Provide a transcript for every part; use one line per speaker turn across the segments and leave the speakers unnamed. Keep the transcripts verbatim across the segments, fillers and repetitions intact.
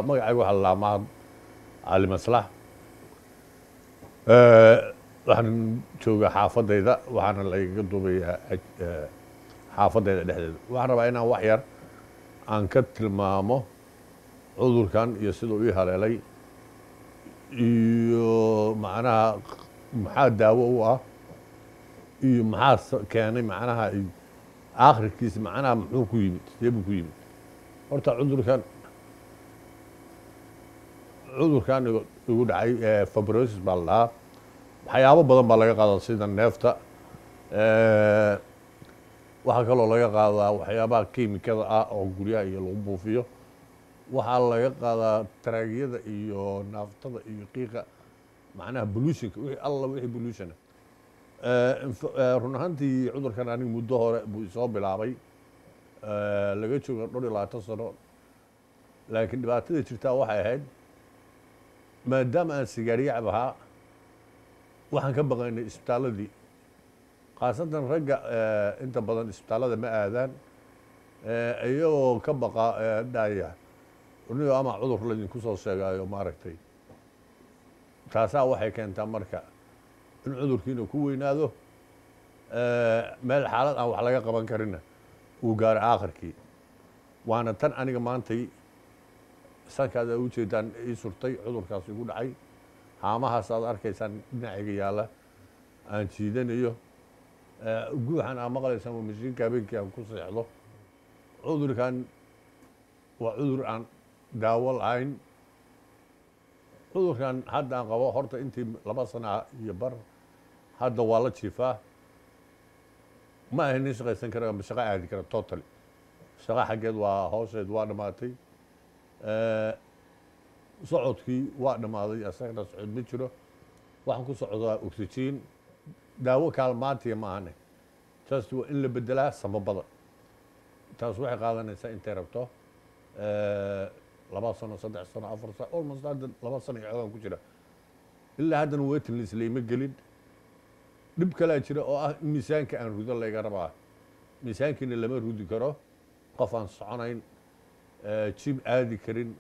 magacaygu waxaa la Mahad cali maslax waxaan joogaa xaafadayda waxaana lagaga duubayaa xaafadayda dhexdeeda waxaan rabaa inaan wax yar aan ka tilmaamo cudurkan iyo siduu ii haleelay iyo macnaha maxaa daawo u ah iyo maxaa keenay macnaha aakhirkiisa macnaha muxuu ku yimid sidee buu ku yimid horta cudurkan cudurkan igu dhacay fibrosis baa la dhahaa waxyaabo badan baa laga qaadaa sida neefta waxaa kaloo laga qaadaa waxyaabaha kiimikada ah oo guryaha iyo lagu buufiyo waxaa laga qaadaa taraagiyada iyo naaftada iyo qiiqa macnaha pollutionka wixii alla wixii pollution run ahaantii cudurkan aniga muddo hore buu isoo bilaabay laga jooga dhowr iyo labaatan sano laakiin dhibaatada jirtaa waxay ahayd maadaama aan sigaariyacab ahaa waxaan ka baqaynay isbitaaladii khaasatan ragga inta badan isbitaallada ma aadaan iyagoo ka baqa dhaya unigo ama cudur laydinku soo sheegaayo maaragtay taasaa waxay keentaa marka in cudurkiina ku weynaado meel xaalad aan wax laga qaban karinna uu gaaro aakhirkii waana tan aniga maantay sankaad u jeedaan ii surtay cudurkaas igu dhacay haamahaas aad arkaysaan dhinacayga yaalla aan jiidanayo guuxan aa maqlaysaan waa mashiinka habeenkii aan ku seexdo cudurkan waa cudur aan daawo lahayn cudurkan hadda aan qabo horta intii laba sana iyo bar hadda waa la jiifaa ma ahay nin shaqaysan kara ama shaqo aadi kara totally shaqo xaggeed waa hoosheed waa dhammaatay socodkii waa dhammaaday asagana socod ma jiro waxaan ku socdaa oxygen daawo kaalmaantiya ma ahane taas waa in la bedelaa samabada taas waxay qaadanaysaa intay rabto laba sano saddex sano afar sano almost hadda laba sano iyo codaan ku jira ilaa haddana waiting list layma gelin dhib kalaa jira oo ah in miisaanka aan rudo layga rabaa miisaankiina lama rudi karo qof aan soconayn jim aadi karin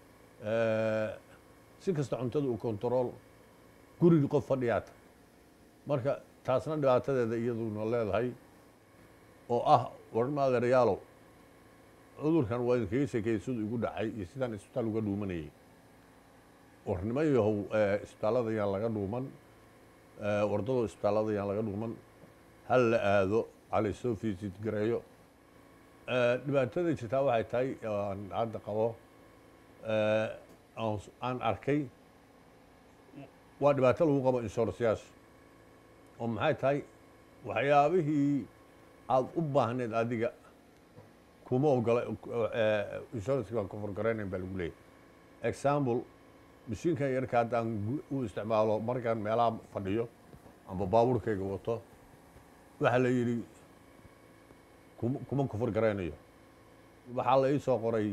si kasta cuntada uu control gurigi qof fadhiyaata marka taasna dhibaatadeeda iyaduna leedahay oo ah waran maadeerayaalow cudurkan waa idinkaga sheekeeyey siduu igu dhacay iyo sidaan isbitaal uga dhuumanayay warnimo yahow isbitaallada yaan laga dhuuman wardadoo isbitaallada yaan laga dhuuman hal la aado cali soo fiisid gareeyo dhibaatada jirtaa waxay tahay aan hadda qabo aan arkay waa dhibaato lagu qabo inshuranceyaasha oo maxay tahay waxyaabihii aada u baahneed adiga kuma ogola inshuranska baan kofar garaynayn baa lagu leeyahy example mashiinkan yarka hadda aan u isticmaalo markaan meelaha fadhiyo amba baabuurkayga wato waxaa la yidhi kuma kofar garaynayo waxaa la ii soo qoray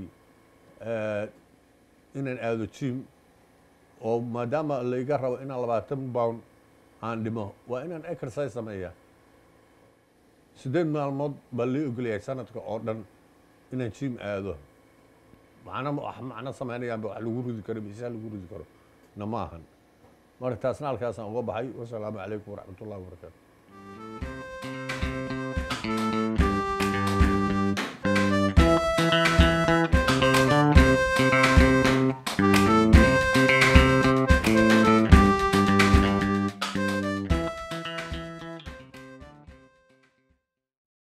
inaan aado jim oo maadaama laiga rabo inaan labaatan pound aan dhimo waa inaan exercise sameeya siddeed maalmood baa lii ogolayahay sanadka oo dhan inaan jim aado macna macno samaynayaanba wax lagu rudi karo miisaan lagu rudi karo na ma ahan marka taasna halkaasaan uga baxay wasalaamu calaykum waraxmat ullahi wabarakaatu